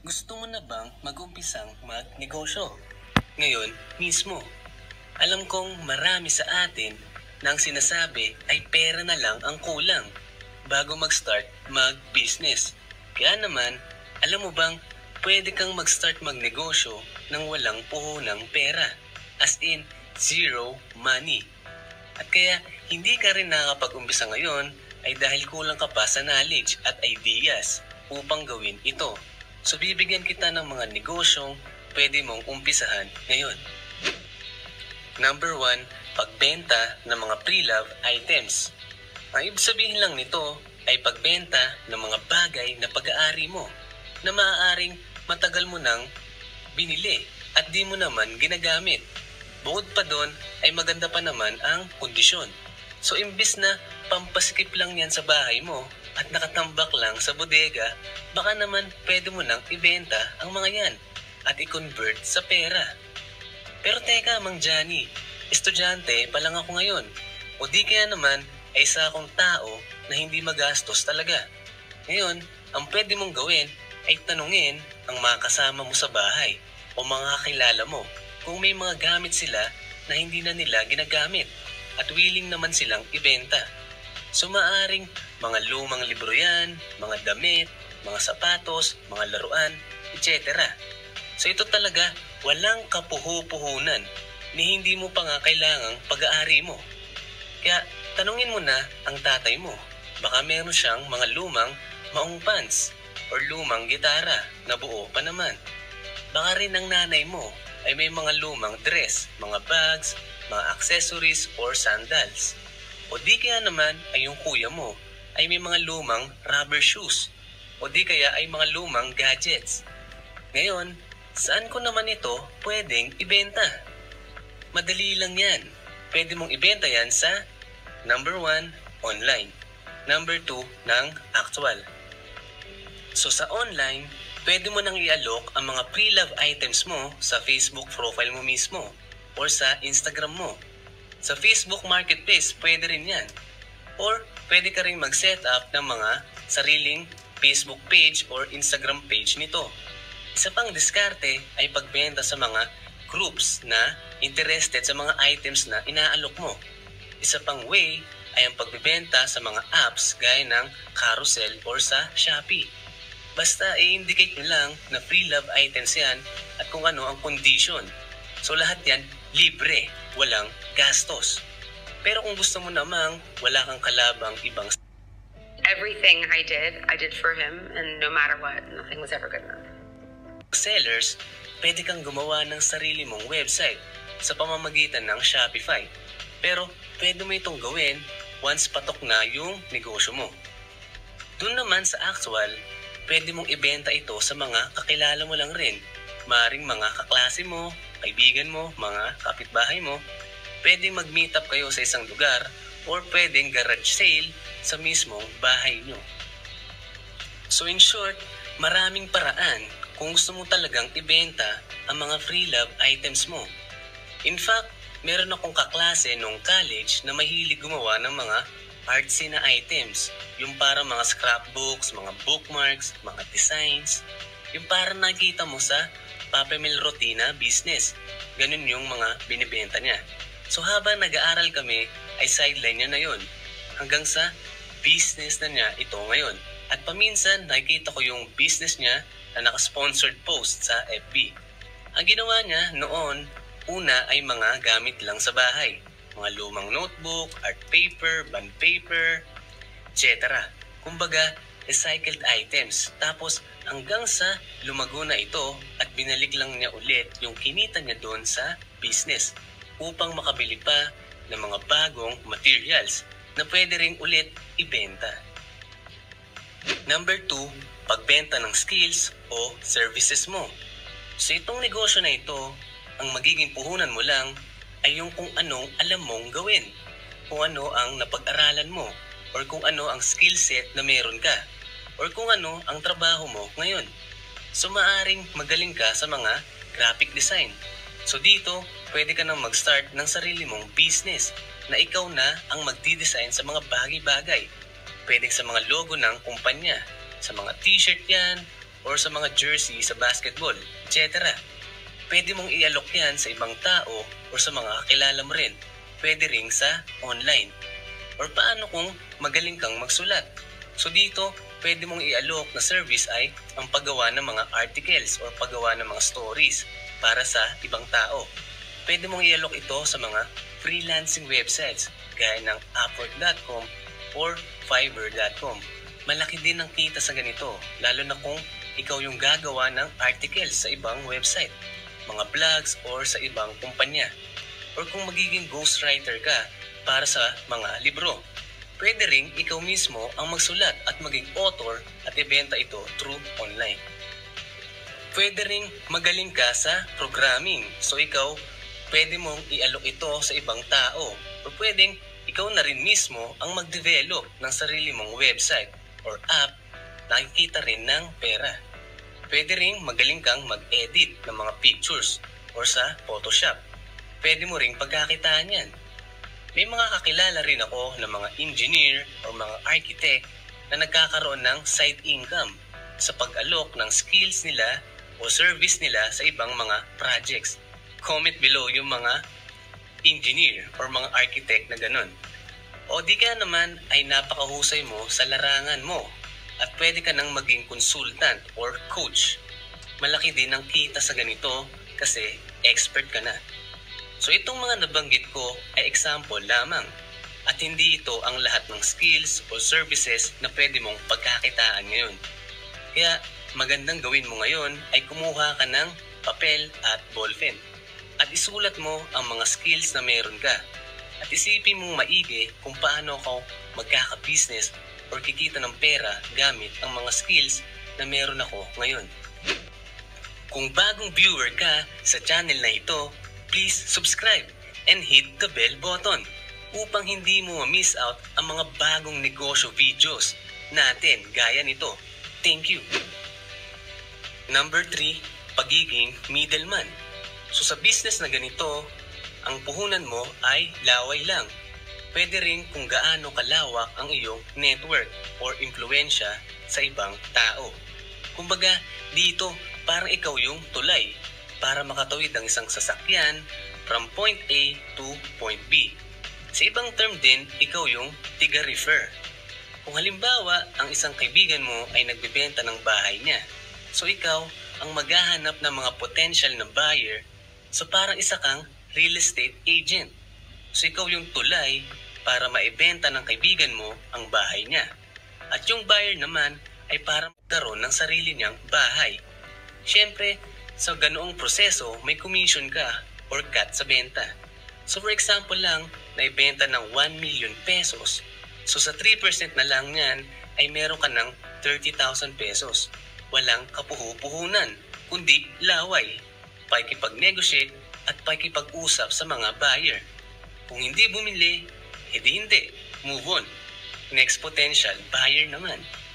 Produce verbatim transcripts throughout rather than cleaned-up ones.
Gusto mo na bang mag-umpisang magnegosyo? Ngayon mismo. Alam kong marami sa atin na ang sinasabi ay pera na lang ang kulang bago mag-start mag-business. Kaya naman, alam mo bang pwede kang mag-start magnegosyo nang walang puhunang pera? As in, zero money. At kaya hindi ka rin nakakapag-umpisa ngayon ay dahil kulang ka pa sa knowledge at ideas upang gawin ito. So bibigyan kita ng mga negosyong pwede mong umpisahan ngayon. Number one, pagbenta ng mga pre-love items. Ang ibig sabihin lang nito ay pagbenta ng mga bagay na pag-aari mo na maaaring matagal mo nang binili at di mo naman ginagamit. Bukod pa doon ay maganda pa naman ang kondisyon. So imbis na pampasikip lang yan sa bahay mo at nakatambak lang sa bodega, baka naman pwede mo nang ibenta ang mga yan at i-convert sa pera. Pero teka, Mang Johnny, estudyante pa lang ako ngayon. O di kaya naman ay isa akong tao na hindi magastos talaga. Ngayon, ang pwede mong gawin ay tanungin ang mga kasama mo sa bahay o mga kakilala mo kung may mga gamit sila na hindi na nila ginagamit at willing naman silang ibenta. So maaring mga lumang libro yan, mga damit, mga sapatos, mga laruan, et cetera. So ito talaga walang kapuhu-puhunan ni hindi mo pa nga kailangang pag-aari mo. Kaya tanungin mo na ang tatay mo. Baka meron siyang mga lumang maong pants or lumang gitara na buo pa naman. Baka rin ang nanay mo ay may mga lumang dress, mga bags, mga accessories or sandals. O di kaya naman ay yung kuya mo ay may mga lumang rubber shoes. O di kaya ay mga lumang gadgets. Ngayon, saan ko naman ito pwedeng ibenta? Madali lang yan. Pwede mong ibenta yan sa number one, online. Number two, ng actual. So sa online, pwede mo nang i-alok ang mga pre-love items mo sa Facebook profile mo mismo or sa Instagram mo. Sa Facebook Marketplace, pwede rin yan. Or pwede ka rin mag-set up ng mga sariling Facebook page or Instagram page nito. Isa pang diskarte ay pagbenta sa mga groups na interested sa mga items na inaalok mo. Isa pang way ay ang pagbebenta sa mga apps gaya ng Carousel or sa Shopee. Basta i-indicate nyo lang na free love items yan at kung ano ang condition. So lahat yan libre, walang gastos. Pero kung gusto mo namang wala kang kalabang ibang Everything I did, I did for him, and no matter what, nothing was ever good enough. sellers, pwede kang gumawa ng sarili mong website sa pamamagitan ng Shopify. Pero pwede mo itong gawin once patok na yung negosyo mo. Doon naman sa actual, pwede mong ibenta ito sa mga kakilala mo lang rin. Maring mga kaklase mo, kaibigan mo, mga kapitbahay mo. Pwedeng mag-meet up kayo sa isang lugar or pwedeng garage sale sa mismong bahay nyo. So in short, maraming paraan kung gusto mo talagang ibenta ang mga free love items mo. In fact, meron akong kaklase nung college na mahilig gumawa ng mga artsy na items. Yung para mga scrapbooks, mga bookmarks, mga designs. Yung para nakita mo sa Papemil Rotina business. Ganun yung mga binibenta niya. So habang nag-aaral kami, ay sideline niya na yun. Hanggang sa business na niya ito ngayon. At paminsan, nakikita ko yung business niya na naka-sponsored post sa F B. Ang ginawa niya noon, una ay mga gamit lang sa bahay. Mga lumang notebook, art paper, bond paper, et cetera. Kumbaga, recycled items. Tapos hanggang sa lumago na ito at binalik lang niya ulit yung kinita niya doon sa business upang makabili pa ng mga bagong materials na pwede ring ulit ibenta. Number two, pagbenta ng skills o services mo. So itong negosyo na ito, ang magiging puhunan mo lang ay yung kung anong alam mong gawin, kung ano ang napag-aralan mo, or kung ano ang skill set na meron ka, or kung ano ang trabaho mo ngayon. So maaring magaling ka sa mga graphic design. So dito, pwede ka nang mag-start ng sarili mong business na ikaw na ang magdi-design sa mga bagay-bagay. Pwede sa mga logo ng kumpanya, sa mga t-shirt yan, or sa mga jersey sa basketball, et cetera. Pwede mong i-alok yan sa ibang tao or sa mga kakilala mo rin. Pwede ring sa online. Or paano kung magaling kang magsulat? So dito, pwede mong i-alok na service ay ang paggawa ng mga articles or paggawa ng mga stories para sa ibang tao. Pwede mong i-alok ito sa mga freelancing websites gaya ng upwork dot com or fiverr dot com. Malaki din ang kita sa ganito, lalo na kung ikaw yung gagawa ng articles sa ibang website, mga blogs or sa ibang kumpanya. Or kung magiging ghostwriter ka para sa mga libro. Pwede ring ikaw mismo ang magsulat at maging author at ibenta ito through online. Pwede ring magaling ka sa programming. So ikaw, pwede mong i-alok ito sa ibang tao. O pwedeng ikaw na rin mismo ang mag-develop ng sarili mong website or app, nakikita rin ng pera. Pwede ring magaling kang mag-edit ng mga pictures or sa Photoshop. Pwede mo ring pagkakitaan yan. May mga kakilala rin ako ng mga engineer or mga architect na nagkakaroon ng side income sa pag-alok ng skills nila o service nila sa ibang mga projects. Comment below yung mga engineer or mga architect na ganun. O di ka naman ay napakahusay mo sa larangan mo at pwede ka nang maging consultant or coach. Malaki din ang kita sa ganito kasi expert ka na. So itong mga nabanggit ko ay example lamang at hindi ito ang lahat ng skills o services na pwede mong pagkakitaan ngayon. Kaya magandang gawin mo ngayon ay kumuha ka ng papel at ballpen at isulat mo ang mga skills na meron ka at isipin mong maigi kung paano ako magkaka-business or kikita ng pera gamit ang mga skills na meron ako ngayon. Kung bagong viewer ka sa channel na ito, please subscribe and hit the bell button upang hindi mo ma-miss out ang mga bagong negosyo videos natin gaya nito. Thank you! Number three, pagiging middleman. So sa business na ganito, ang puhunan mo ay laway lang. Pwede rin kung gaano kalawak ang iyong network or impluensya sa ibang tao. Kumbaga, dito parang ikaw yung tulay para makatawid ang isang sasakyan from point A to point B. Sa ibang term din, ikaw yung tiga-refer. Kung halimbawa, ang isang kaibigan mo ay nagbebenta ng bahay niya, so ikaw ang maghahanap ng mga potential na buyer, so parang isa kang real estate agent. So ikaw yung tulay para maibenta ng kaibigan mo ang bahay niya. At yung buyer naman ay para magkaroon ng sarili niyang bahay. Siyempre, sa ganoong proseso, may commission ka or cut sa benta. So for example lang, naibenta ng one million pesos. So sa three percent na lang yan, ay meron ka ng thirty thousand pesos. Walang kapuhu-puhunan, kundi laway, pakikipag-negotiate at pakikipag-usap sa mga buyer. Kung hindi bumili, hindi hindi, move on. Next potential buyer naman.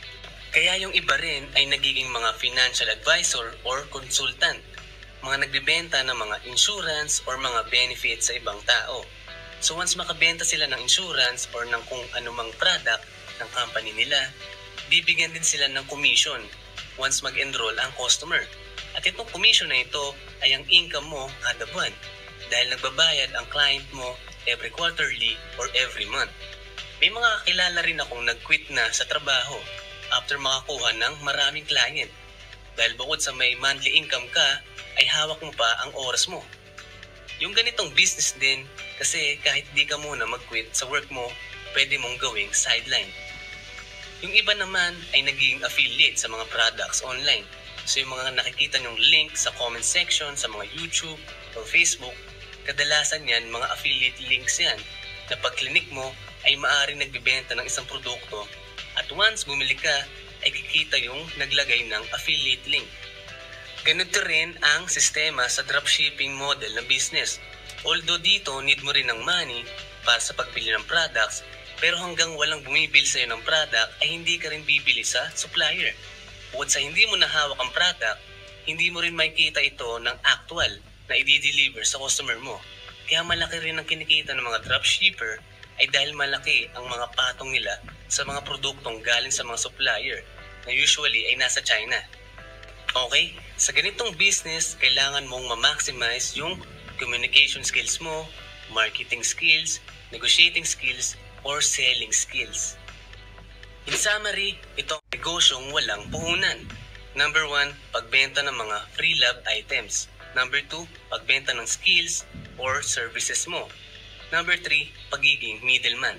Kaya yung iba rin ay nagiging mga financial advisor or consultant. Mga nagbibenta ng mga insurance or mga benefits sa ibang tao. So once makabenta sila ng insurance or ng kung anumang product ng company nila, bibigyan din sila ng commission once mag-enroll ang customer. At itong commission na ito ay ang income mo kada buwan dahil nagbabayad ang client mo every quarterly or every month. May mga kakilala rin akong nag-quit na sa trabaho after makakuha ng maraming client. Dahil bukod sa may monthly income ka, ay hawak mo pa ang oras mo. Yung ganitong business din, kasi kahit di ka muna mag-quit sa work mo, pwede mong gawing sideline. Yung iba naman ay naging affiliate sa mga products online. So yung mga nakikita nyong link sa comment section sa mga YouTube or Facebook, kadalasan yan mga affiliate links yan na pag clinic mo ay maaaring nagbibenta ng isang produkto at once bumili ka ay kikita yung naglagay ng affiliate link. Ganito rin ang sistema sa dropshipping model ng business. Although dito need mo rin ng money para sa pagbili ng products, pero hanggang walang bumibili sa'yo ng product ay hindi ka rin bibili sa supplier. Bukod sa hindi mo nahawak ang product, hindi mo rin makikita ito ng actual na i-deliver sa customer mo. Kaya malaki rin ang kinikita ng mga dropshipper ay dahil malaki ang mga patong nila sa mga produktong galing sa mga supplier na usually ay nasa China. Okay? Sa ganitong business, kailangan mong ma-maximize yung communication skills mo, marketing skills, negotiating skills, or selling skills. In summary, itong negosyong walang puhunan. Number one, pagbenta ng mga free love items. Number two, pagbenta ng skills or services mo. Number three, pagiging middleman.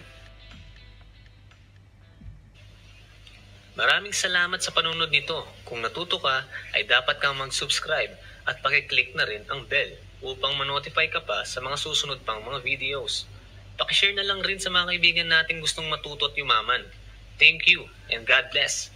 Maraming salamat sa panunod nito. Kung natuto ka, ay dapat kang mag-subscribe at pakiclick na rin ang bell upang ma-notify ka pa sa mga susunod pang mga videos. Pakishare na lang rin sa mga kaibigan natin gustong matuto at yumaman. Thank you and God bless.